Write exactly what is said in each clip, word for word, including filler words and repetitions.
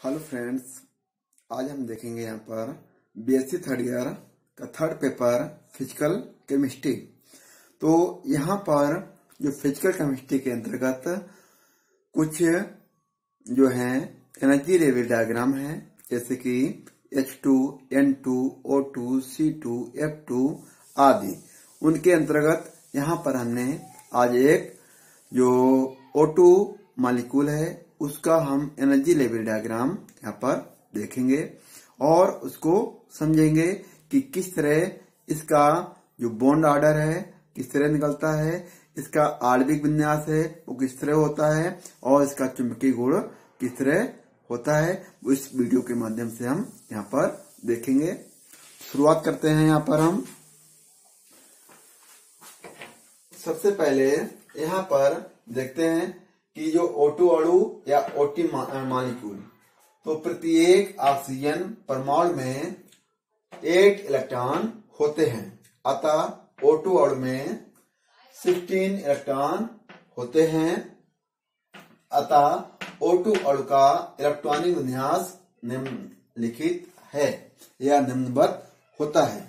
Hello friends, आज हम देखेंगे यहाँ पर बीएससी थर्ड ईयर का थर्ड पेपर फिजिकल केमिस्ट्री। तो यहाँ पर जो फिजिकल केमिस्ट्री के अंतर्गत कुछ जो है एनर्जी लेवल डायग्राम है, जैसे कि H two, N two, O two, C two, F two आदि। उनके अंतर्गत यहाँ पर हमने आज एक जो ओ टू मॉलिक्यूल है उसका हम एनर्जी लेवल डायग्राम यहाँ पर देखेंगे और उसको समझेंगे कि किस तरह इसका जो बॉन्ड ऑर्डर है किस तरह निकलता है, इसका आणविक विन्यास है वो किस तरह होता है और इसका चुंबकीय गुण किस तरह होता है। इस वीडियो के माध्यम से हम यहाँ पर देखेंगे। शुरुआत करते हैं। यहाँ पर हम सबसे पहले यहाँ पर देखते हैं कि जो ओ टू अणु या ओ टू मॉलिक्यूल, तो प्रत्येक ऑक्सीजन परमाणु में एट इलेक्ट्रॉन होते हैं, अतः ओ टू अणु में सिक्सटीन इलेक्ट्रॉन होते हैं, अतः ओ टू अणु का इलेक्ट्रॉनिक विन्यास निम्नलिखित है या निम्नवत होता है।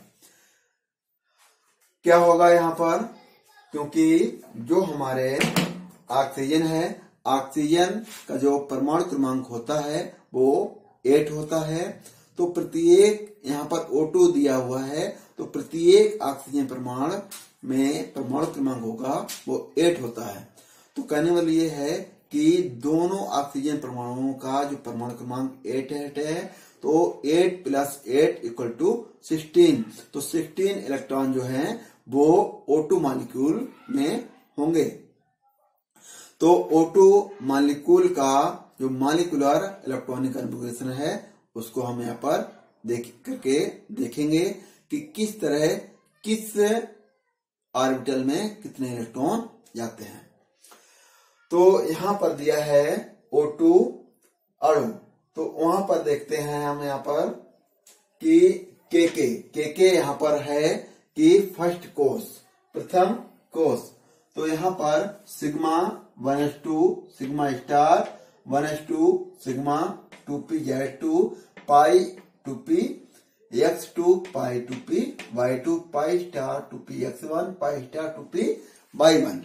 क्या होगा यहाँ पर, क्योंकि जो हमारे ऑक्सीजन है, ऑक्सीजन का जो परमाणु क्रमांक होता है वो एट होता है, तो प्रत्येक यहाँ पर ओ टू दिया हुआ है, तो प्रत्येक ऑक्सीजन परमाणु में परमाणु क्रमांक होगा वो एट होता है। तो कहने वाली ये है कि दोनों ऑक्सीजन परमाणुओं का जो परमाणु क्रमांक एट है, तो eight plus eight equal to sixteen, तो सिक्सटीन इलेक्ट्रॉन जो है वो ओ टू मॉलिक्यूल में होंगे। तो ओ टू मॉलिक्यूल का जो मॉलिक्यूलर इलेक्ट्रॉनिक कॉन्फ़िगरेशन है उसको हम यहाँ पर देख करके देखेंगे कि किस तरह किस ऑर्बिटल में कितने इलेक्ट्रॉन जाते हैं। तो यहाँ पर दिया है ओ टू अणु, तो वहां पर देखते हैं हम यहाँ पर कि के के के के यहाँ पर है कि फर्स्ट कोष, प्रथम कोष। तो यहाँ पर sigma one S two sigma star one S two sigma two P Z two pi two P X two pi two P Y two pi star two P X one pi star two P Y one.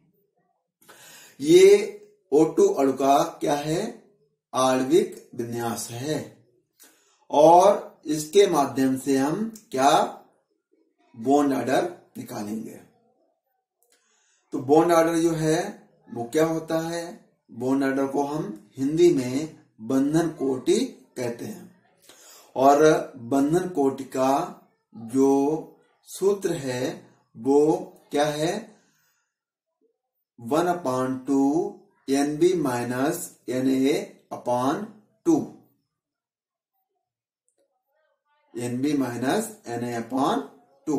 ये O to अणु का क्या है, आणविक विन्यास है और इसके माध्यम से हम क्या बॉन्ड ऑर्डर निकालेंगे। तो बॉन्ड ऑर्डर जो है वो क्या होता है, बॉन्ड ऑर्डर को हम हिंदी में बंधन कोटि कहते हैं और बंधन कोटि का जो सूत्र है वो क्या है, one upon two N B minus N A upon two, N B minus N A upon two.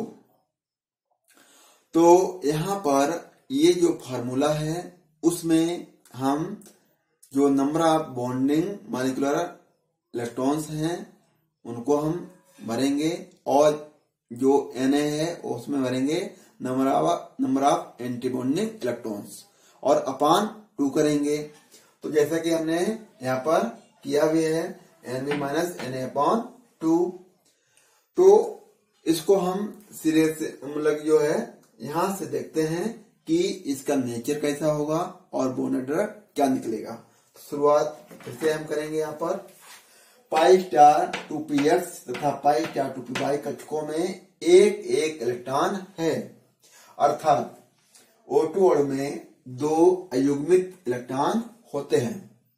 तो यहाँ पर ये जो फार्मूला है उसमें हम जो number of bonding molecular electrons हैं उनको हम भरेंगे और जो Na है उसमें भरेंगे number of number of anti bonding electrons और अपान टू करेंगे। तो जैसा कि हमने यहाँ पर किया भी है N B minus N A upon two. तो इसको हम सिरे से मतलब जो है यहां से देखते हैं कि इसका नेचर कैसा होगा और बॉन्ड ऑर्डर क्या निकलेगा। शुरुआत फिर से हम करेंगे। यहाँ पर pi star two P X तथा pi star two P Y कक्षकों में एक एक इलेक्ट्रॉन है, अर्थात ओ टू अणु में दो अयुग्मित इलेक्ट्रॉन होते हैं,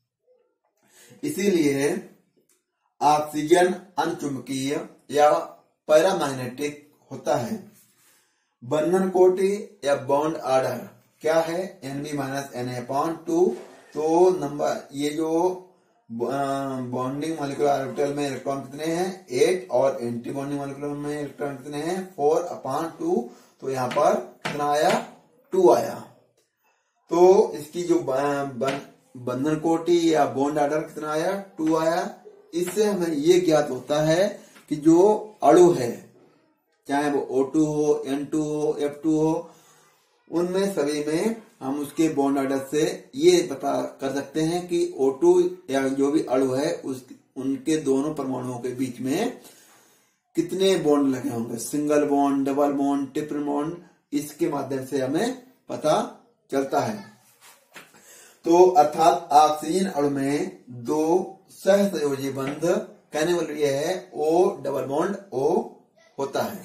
इसीलिए ऑक्सीजन अनचुंबकीय या पैरामैग्नेटिक होता है। बंधन कोटि या बॉन्ड ऑर्डर क्या है, N B minus N A upon two. तो नंबर ये जो बॉन्डिंग मॉलिक्यूलर ऑर्बिटल में इलेक्ट्रॉन कितने हैं, एट, और एंटी बॉन्डिंग मॉलिक्यूलर में इलेक्ट्रॉन कितने हैं, फोर अपॉन टू। तो यहाँ पर कितना आया, टू आया। तो इसकी जो बंधन कोटि या बॉन्ड ऑर्डर कितना आया, टू आया। इससे हमें ये ज्ञात होता है कि जो अणु है चाहे वो ओ टू हो, एन टू हो, एफ टू हो, उनमें सभी में हम उसके बॉन्ड ऑर्डर से ये पता कर सकते हैं कि ओ टू या जो भी अणु है उस उनके दोनों परमाणुओं के बीच में कितने बॉन्ड लगे होंगे, single bond, double bond, triple bond, इसके माध्यम से हमें पता चलता है। तो अर्थात ऑक्सीजन अणु में दो सहसंयोजी बंध, कहने वाला यह है ओ डबल बॉन्ड ओ होता है।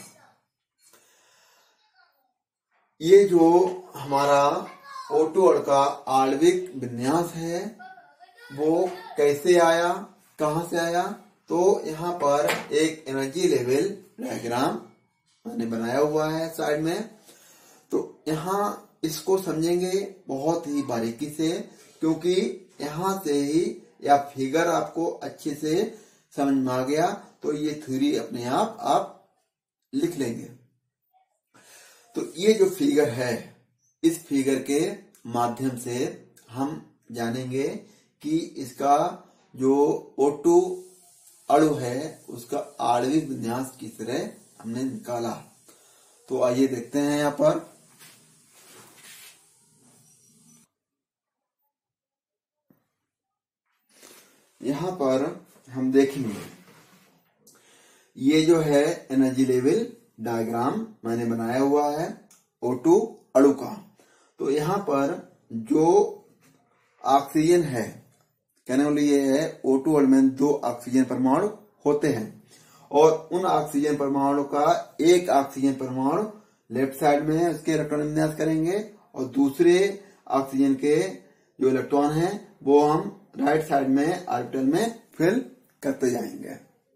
ये जो हमारा ओ टू अणु का आणविक विन्यास है वो कैसे आया, कहां से आया, तो यहाँ पर एक एनर्जी लेवल डायग्राम मैंने बनाया हुआ है साइड में। तो यहाँ इसको समझेंगे बहुत ही बारीकी से, क्योंकि यहाँ से ही या फिगर आपको अच्छे से समझ में आ गया तो ये थ्योरी अपने आप आप लिख लेंगे। तो ये जो फिगर है, इस फिगर के माध्यम से हम जानेंगे कि इसका जो ओ टू अणु है उसका आणविक विन्यास किस तरह हमने निकाला। तो आइए देखते हैं यहाँ पर। यहाँ पर हम देखेंगे ये जो है एनर्जी लेवल डायग्राम मैंने बनाया हुआ है ओ टू अणु का। तो यहाँ पर जो ऑक्सीजन है, कहने वाली ये है ओ टू अणु में दो ऑक्सीजन परमाणु होते हैं और उन ऑक्सीजन परमाणु का एक ऑक्सीजन परमाणु लेफ्ट साइड में है, उसके इलेक्ट्रॉन विन्यास करेंगे और दूसरे ऑक्सीजन के जो इलेक्ट्रॉन है वो हम राइट साइड में ऑर्बिटल में फिल करते जाएंगे।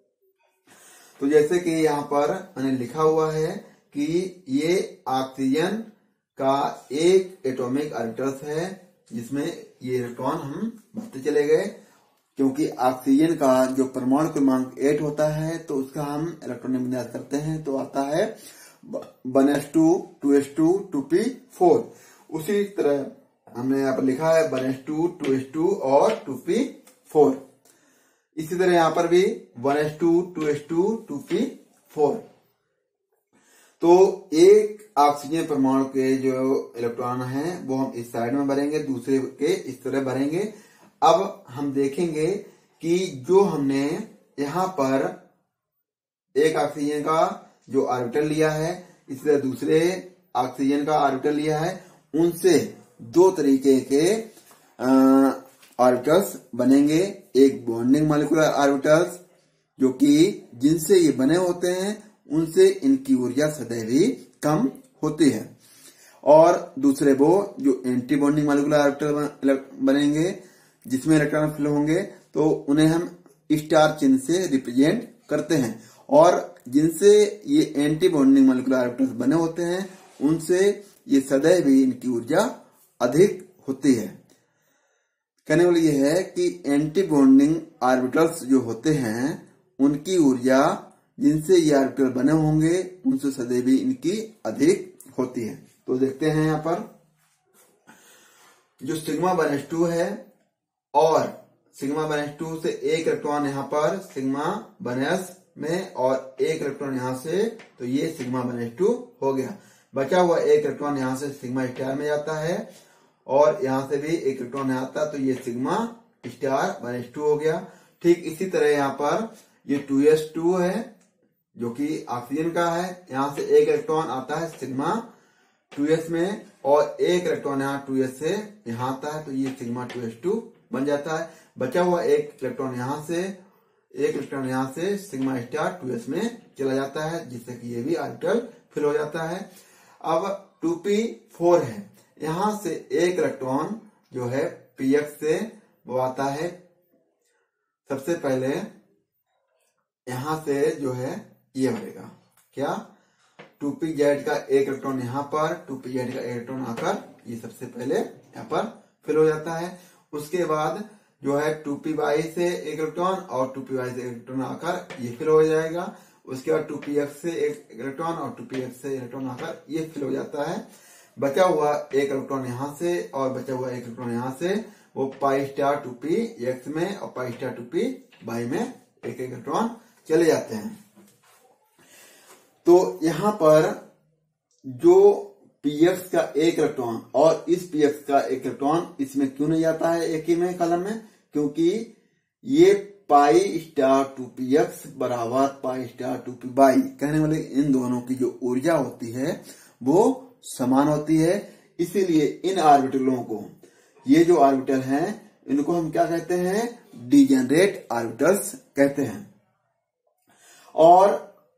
तो जैसे कि यहाँ पर मैंने लिखा हुआ है कि ये ऑक्सीजन का एक एटॉमिक ऑर्बिटल है जिसमें ये इलेक्ट्रॉन हम भरते चले गए। क्योंकि ऑक्सीजन का जो परमाणु क्रमांक एट होता है तो उसका हम इलेक्ट्रॉन विन्यास करते हैं तो आता है one S two, two S two, two P four. उसी तरह हमने यहाँ पर लिखा है one S two, two S two और टू पी फोर। इसी तरह यहाँ पर भी one S two, two S two, two P four. तो एक ऑक्सीजन परमाणु के जो इलेक्ट्रॉन हैं वो हम इस साइड में भरेंगे, दूसरे के इस तरह भरेंगे। अब हम देखेंगे कि जो हमने यहाँ पर एक ऑक्सीजन का जो ऑर्बिटल लिया है, इसी तरह दूसरे ऑक्सीजन का ऑर्बिटल लिया है, उनसे दो तरीके के ऑर्बिटल्स बनेंगे। एक बॉन्डिंग मॉलिक्यूलर ऑर्बिटल्स जो कि जिनसे ये बने होते हैं उनसे इनकी ऊर्जा सदैव ही कम होती है, और दूसरे वो जो एंटी बॉन्डिंग मॉलिक्यूलर ऑर्बिटल बनेंगे जिसमें इलेक्ट्रॉन फिल होंगे तो उन्हें हम स्टार चिन्ह से रिप्रेजेंट करते हैं। और जिनसे ये एंटी बॉन्डिंग मॉलिक्यूलर ऑर्बिटल्स बने होते हैं उनसे ये सदैव ही इनकी ऊर्जा अधिक होती है। कहने वाली ये है कि एंटी बॉन्डिंग ऑर्बिटल्स जो होते हैं उनकी ऊर्जा जिनसे ये ऑर्बिटल बने होंगे उनसे सदैव ही इनकी अधिक होती है। तो देखते हैं यहाँ पर जो सिग्मा वन एस टू है और सिग्मा वन एस टू से एक इलेक्ट्रॉन यहाँ पर सिग्मा वन एस में और एक इलेक्ट्रॉन यहाँ से, तो ये सिग्मा वन एस टू हो गया। बचा हुआ एक इलेक्ट्रॉन यहाँ से सिग्मा स्टार में जाता है और यहाँ से भी एक इलेक्ट्रॉन यहाँ आता है तो ये sigma star one S two हो गया। ठीक इसी तरह यहाँ पर ये टू एस टू है जो कि ऑक्सीजन का है, यहाँ से एक इलेक्ट्रॉन आता है सिग्मा टू एस में और एक इलेक्ट्रॉन यहाँ टू एस से यहाँ आता है तो ये सिग्मा टू एस टू बन जाता है। बचा हुआ एक इलेक्ट्रॉन यहाँ से एक इलेक्ट्रॉन यहाँ से सिग्मा स्टार टू एस में चला जाता है जिससे कि ये भी ऑर्बिटल फिल हो जाता है। अब टू पी फोर है, यहाँ से एक इलेक्ट्रॉन जो है पी एक्स से वो आता है। सबसे पहले यहाँ से जो है ये भरेगा क्या, टू पी जेड का एक इलेक्ट्रॉन यहाँ पर, टू पी जेड का एक इलेक्ट्रॉन आकर ये सबसे पहले यहाँ पर फिल हो जाता है। उसके बाद जो है टू पी वाई से एक इलेक्ट्रॉन और टू पी वाई से एक इलेक्ट्रॉन आकर ये फिल हो जाएगा। उसके बाद टू पी एक्स से एक इलेक्ट्रॉन और टू पी एक्स से इलेक्ट्रॉन आकर ये फिल हो जाता है। बचा हुआ एक इलेक्ट्रॉन यहाँ से और बचा हुआ एक इलेक्ट्रॉन यहाँ से वो pi star two P X में और pi star two P Y में एक एक इलेक्ट्रॉन चले जाते हैं। तो यहाँ पर जो पीएक्स का एक इलेक्ट्रॉन और इस पीएक्स का एक इलेक्ट्रॉन इसमें क्यों नहीं जाता है एक ही में कॉलम में, क्योंकि ये pi star two P X बराबर pi star two P Y, कहने वाले इन दोनों की जो ऊर्जा होती है वो समान होती है। इसीलिए इन ऑर्बिटलों को, ये जो ऑर्बिटल हैं इनको हम क्या कहते हैं, डिजेनरेट ऑर्बिटल्स कहते हैं। और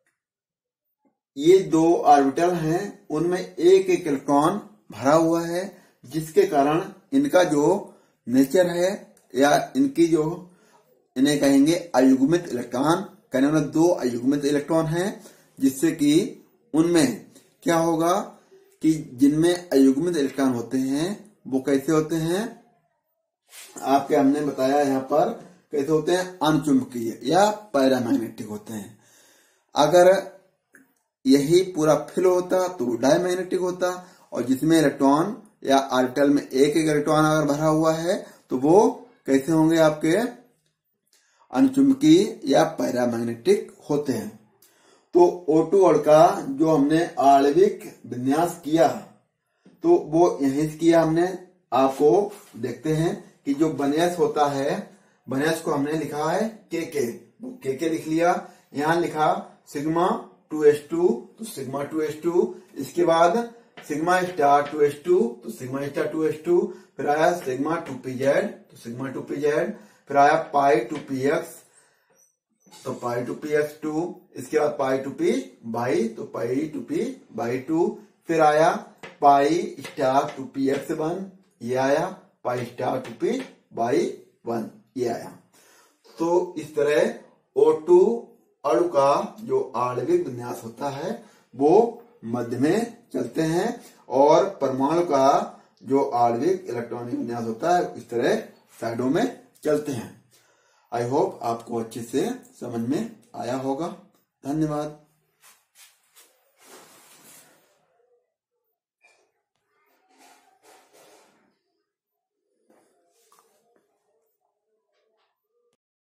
ये दो ऑर्बिटल हैं उनमें एक एक इलेक्ट्रॉन भरा हुआ है, जिसके कारण इनका जो नेचर है या इनकी जो, इन्हें कहेंगे अयुग्मित इलेक्ट्रॉन, कहने वाले दो अयुग्मित इलेक्ट्रॉन हैं, जिससे कि उनमें क्या होगा कि जिनमें अयुग्मित इलेक्ट्रॉन होते हैं वो कैसे होते हैं, आपके हमने बताया यहाँ पर कैसे होते हैं, अनचुंबकीय या पैरामैग्नेटिक होते हैं। अगर यही पूरा फिल होता तो वो डायमैग्नेटिक होता, और जिसमें इलेक्ट्रॉन या ऑर्बिटल में एक एक इलेक्ट्रॉन अगर भरा हुआ है तो वो कैसे होंगे, आपके अनचुंबकीय या पैरामैग्नेटिक होते हैं। तो ओ टू अणु का जो हमने आणविक विन्यास किया तो वो यहीं से किया हमने। आपको देखते हैं कि जो विन्यास होता है, विन्यास को हमने लिखा है के के, के के लिख लिया। यहाँ लिखा सिग्मा टू एस टू, तो सिग्मा टू एस टू, इसके बाद sigma star two S two, तो sigma star two S two, फिर आया सिग्मा टू पी जेड, तो सिग्मा टू पी जेड, फिर आया पाई टू पी एक्स, तो pi two P X two, इसके बाद पाई टू पी बाई, तो pi two P Y two, फिर आया pi star two P X one, ये आया pi star two P Y one, ये आया। तो इस तरह ओ टू अणु का जो आणविक विन्यास होता है वो मध्य में चलते हैं, और परमाणु का जो आणविक इलेक्ट्रॉनिक विन्यास होता है इस तरह साइडों में चलते हैं। आई होप आपको अच्छे से समझ में आया होगा। धन्यवाद।